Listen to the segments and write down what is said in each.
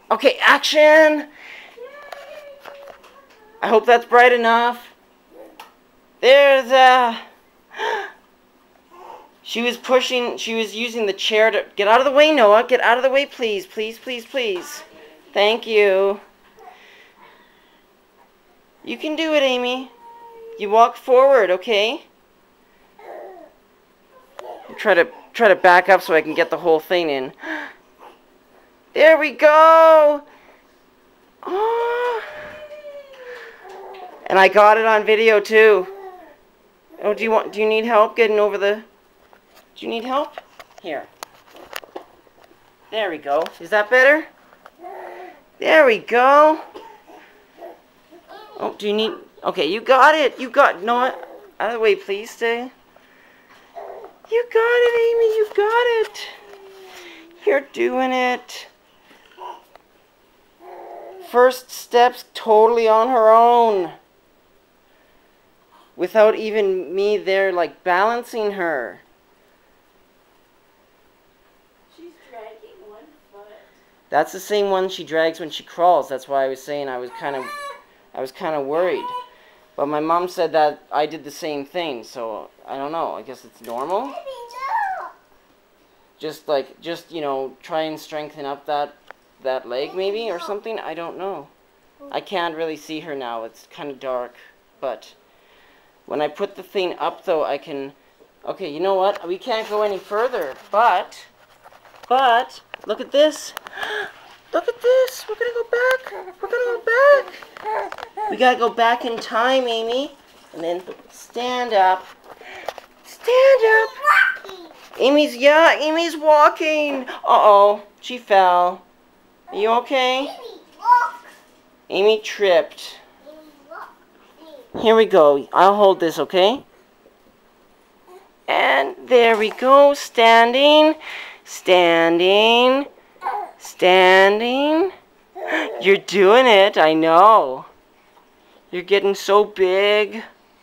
Okay, action! I hope that's bright enough. There's a... She was using the chair to... Get out of the way, Noah. Get out of the way, please. Please, please, please. Thank you. You can do it, Amy. You walk forward, okay? Try to back up so I can get the whole thing in. There we go. Oh. And I got it on video too. Oh, do you need help getting over the... Do you need help? Here. There we go. Is that better? There we go. Oh, do you need... Okay, you got it. You got... No, out of the way, please. Stay. You got it, Amy. You got it. You're doing it. First steps totally on her own. Without even me there, like, balancing her. She's dragging one foot. That's the same one she drags when she crawls. That's why I was saying I was kind of worried. But my mom said that I did the same thing, so I don't know. I guess it's normal. Just you know, try and strengthen up that leg maybe or something. I don't know. I can't really see her now. It's kind of dark. But when I put the thing up though, I can... Okay, you know what? We can't go any further. But look at this. Look at this. We're going to go back. We're going to go back. We got to go back in time, Amy. And then stand up. Stand up. Amy's walking. Uh-oh. She fell. Are you okay? Amy tripped. Here we go. I'll hold this, okay? And there we go. Standing. Standing. Standing. You're doing it. I know. You're getting so big.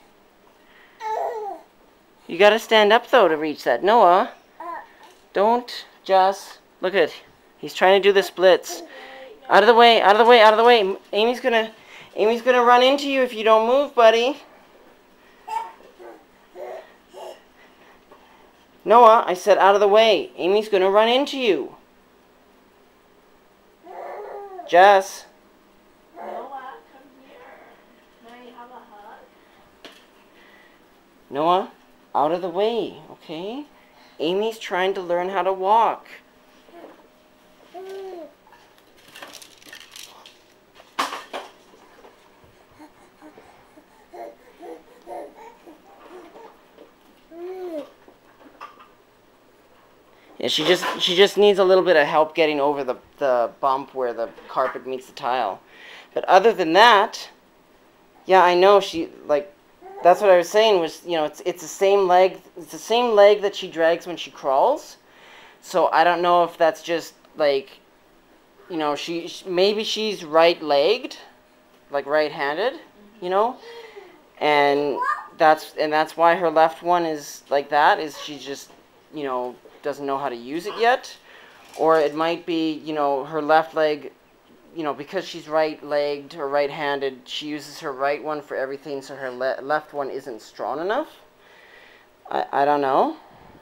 You gotta stand up though to reach that. Noah, don't just look at it. He's trying to do the splits. Out of the way, out of the way, out of the way. Amy's gonna run into you if you don't move, buddy. Noah, I said out of the way. Amy's gonna run into you. Jess. Noah, come here. May I have a hug? Noah, out of the way, okay? Amy's trying to learn how to walk. Yeah, she just needs a little bit of help getting over the bump where the carpet meets the tile. But other than that, yeah, I know she, like, that's what I was saying was, you know, it's the same leg that she drags when she crawls. So I don't know if that's just like, you know, maybe she's right-legged, like right-handed, you know, and that's why her left one is like that, is she just, you know, doesn't know how to use it yet. Or it might be, you know, her left leg, you know, because she's right-legged or right-handed, she uses her right one for everything, so her left one isn't strong enough. I don't know.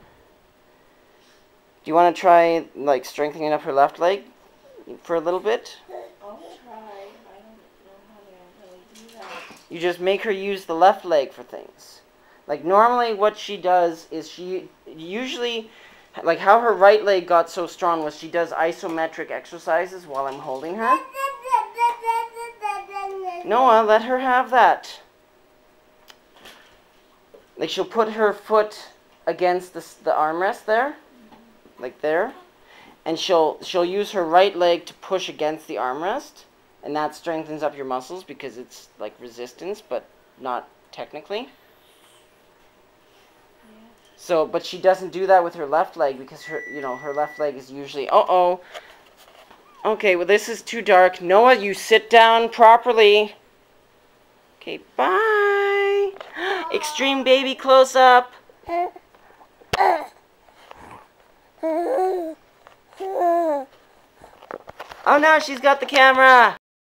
Do you want to try, like, strengthening up her left leg for a little bit? I'll try. I don't know how to really do that. You just make her use the left leg for things. Like, normally what she does is she usually... Like, how her right leg got so strong was she does isometric exercises while I'm holding her. Noah, let her have that. Like, she'll put her foot against the armrest there. Like there. And she'll use her right leg to push against the armrest. And that strengthens up your muscles because it's, like, resistance, but not technically. So, but she doesn't do that with her left leg because her left leg is usually, uh-oh. Okay, well, this is too dark. Noah, you sit down properly. Okay, bye. Extreme baby close-up. Oh no, she's got the camera.